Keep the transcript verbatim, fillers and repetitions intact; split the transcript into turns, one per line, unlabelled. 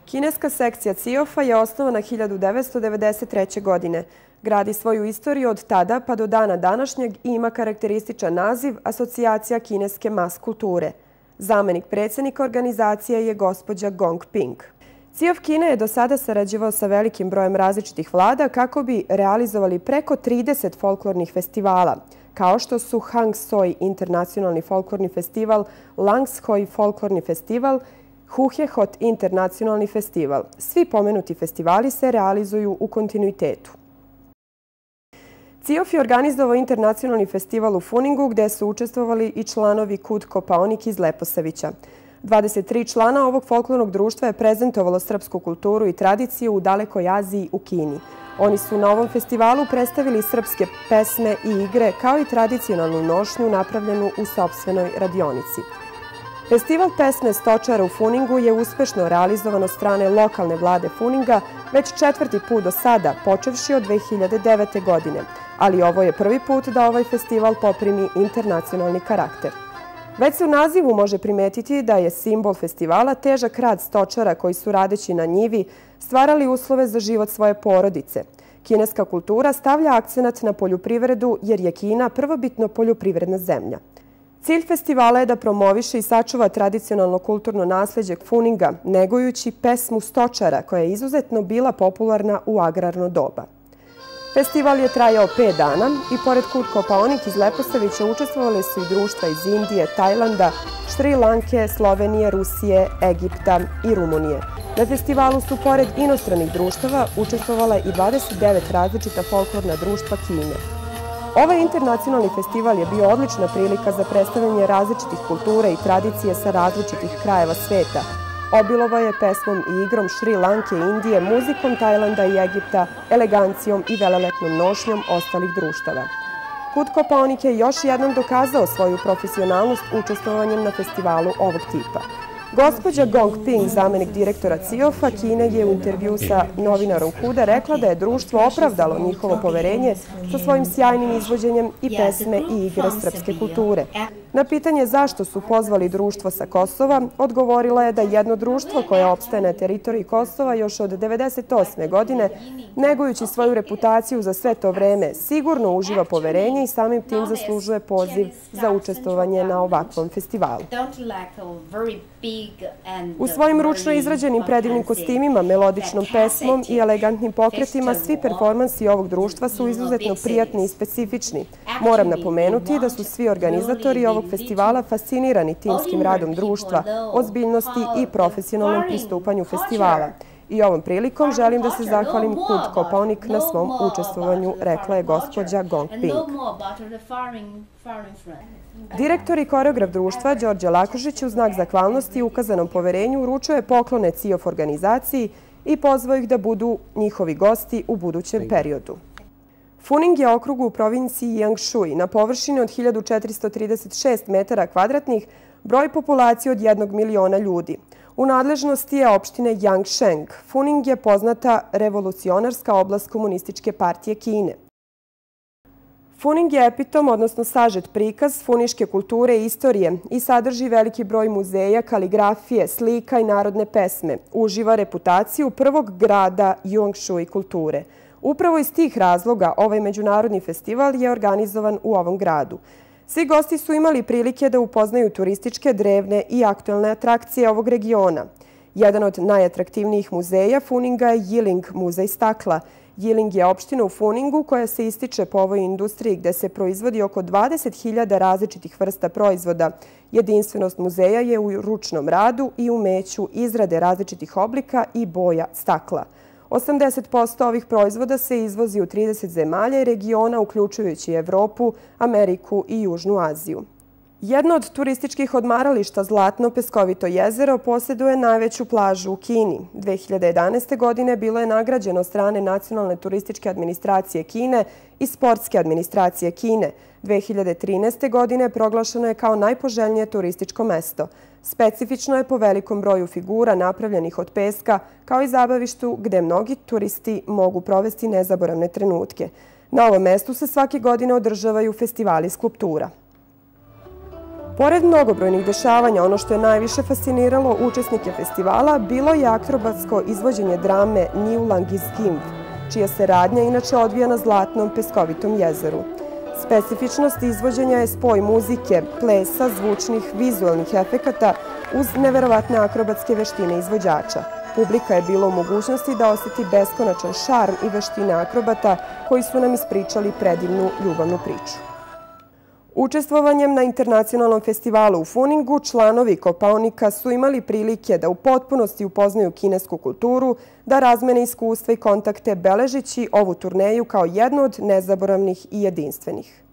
Kineska sekcija C I O F-a je osnovana hiljadu devetsto devedeset treće. godine. Gradi svoju istoriju od tada pa do dana današnjeg i ima karakterističan naziv Asocijacija kineske mas kulture. Zamenik predsjednika organizacije je gospođa Gong Ping. C I O F Kine je do sada sarađivao sa velikim brojem različitih vlada kako bi realizovali preko trideset folklornih festivala, kao što su Hang Soi internacionalni folklorni festival, Langshoi folklorni festival, Huhehot internacionalni festival. Svi pomenuti festivali se realizuju u kontinuitetu. C I O F je organizovao internacionalni festival u Funingu gde su učestvovali i članovi Kud Kopaonik iz Leposavića. dvadeset tri člana ovog folklornog društva je prezentovalo srpsku kulturu i tradiciju u dalekoj Aziji u Kini. Oni su na ovom festivalu predstavili srpske pesme i igre kao i tradicionalnu nošnju napravljenu u sopstvenoj radionici. Festival pesme Stočara u Funingu je uspešno realizovan od strane lokalne vlade Funinga već četvrti put do sada, počevši od dve hiljade devete. godine, ali ovo je prvi put da ovaj festival poprimi internacionalni karakter. Već se u nazivu može primetiti da je simbol festivala težak rad stočara koji su radeći na njivi stvarali uslove za život svoje porodice. Kineska kultura stavlja akcenat na poljoprivredu jer je Kina prvobitno poljoprivredna zemlja. Cilj festivala je da promoviše i sačuva tradicionalno kulturno nasleđe Funinga, negujući pesmu stočara koja je izuzetno bila popularna u agrarno doba. Festival je trajao pet dana i pored Kud Kopaonik iz Leposavića učestvovali su i društva iz Indije, Tajlanda, Šri Lanke, Slovenije, Rusije, Egipta i Rumunije. Na festivalu su pored inostranih društava učestvovala i dvadeset devet različita folklorna društva Kine. Ovaj internacionalni festival je bio odlična prilika za predstavljanje različitih kultura i tradicije sa različitih krajeva sveta. Obilovao je pesmom i igrom Šri Lanke i Indije, muzikom Tajlanda i Egipta, elegancijom i velelepnom nošnjom ostalih društava. Kud Kopaonik je još jednom dokazao svoju profesionalnost učestvovanjem na festivalu ovog tipa. Gospođa Gong Ping, zamenik direktora C I O F-a Kine, je u intervju sa novinarom Kuda rekla da je društvo opravdalo njihovo poverenje sa svojim sjajnim izvođenjem i pesme i igre srpske kulture. Na pitanje zašto su pozvali društvo sa Kosova, odgovorila je da jedno društvo koje opstaje na teritoriji Kosova još od devedeset osme. godine, negujući svoju reputaciju za sve to vreme, sigurno uživa poverenje i samim tim zaslužuje poziv za učestvovanje na ovakvom festivalu. U svojim ručno izrađenim predivnim kostimima, melodičnom pesmom i elegantnim pokretima, svi performansi ovog društva su izuzetno prijatni i specifični. Moram napomenuti da su svi organizatori ovog festivala fascinirani timskim radom društva, ozbiljnosti i profesionalnom pristupanju festivala. I ovom prilikom želim da se zahvalim Kud Kopaonik na svom učestvovanju, rekla je gospođa Gong Ping. Direktor i koreograf društva Đorđe Lakožić u znak zahvalnosti i ukazanom poverenju uručuje poklone C I O F organizaciji i pozvao ih da budu njihovi gosti u budućem periodu. Funing je okrug u provinciji Jiangšui na površini od hiljadu četiristo trideset šest metara kvadratnih, broj populacije od jednog miliona ljudi. U nadležnosti je opštine Yangsheng. Funing je poznata revolucionarska oblast Komunističke partije Kine. Funing je epitom, odnosno sažet prikaz funiške kulture i istorije i sadrži veliki broj muzeja, kaligrafije, slika i narodne pesme. Uživa reputaciju prvog grada Jiangšui kulture. Upravo iz tih razloga ovaj međunarodni festival je organizovan u ovom gradu. Svi gosti su imali prilike da upoznaju turističke, drevne i aktuelne atrakcije ovog regiona. Jedan od najatraktivnijih muzeja Funinga je Yiling muzej stakla. Yiling je opština u Funingu koja se ističe po ovoj industriji gde se proizvodi oko dvadeset hiljada različitih vrsta proizvoda. Jedinstvenost muzeja je u ručnom radu i umeću izrade različitih oblika i boja stakla. osamdeset posto ovih proizvoda se izvozi u trideset zemalja i regiona, uključujući Evropu, Ameriku i Južnu Aziju. Jedno od turističkih odmarališta Zlatno peskovito jezero posjeduje najveću plažu u Kini. dve hiljade jedanaeste. godine bilo je nagrađeno od strane Nacionalne turističke administracije Kine i Sportske administracije Kine. dve hiljade trinaeste. godine proglašeno je kao najpoželjnije turističko mesto. Specifično je po velikom broju figura napravljenih od peska, kao i zabavištu gde mnogi turisti mogu provesti nezaboravne trenutke. Na ovom mestu se svake godine održavaju festivali skulptura. Pored mnogobrojnih dešavanja, ono što je najviše fasciniralo učesnike festivala bilo je akrobatsko izvođenje drame New Langis-Gimp, čija se radnja inače odvija na Zlatnom peskovitom jezeru. Specifičnost izvođenja je spoj muzike, plesa, zvučnih, vizualnih efekata uz neverovatne akrobatske veštine izvođača. Publika je bila u mogućnosti da osjeti beskonačan šarm i veštine akrobata koji su nam ispričali predivnu ljubavnu priču. Učestvovanjem na internacionalnom festivalu u Funingu članovi Kopaonika su imali prilike da u potpunosti upoznaju kinesku kulturu, da razmene iskustva i kontakte beležeći ovu turneju kao jednu od nezaboravnih i jedinstvenih.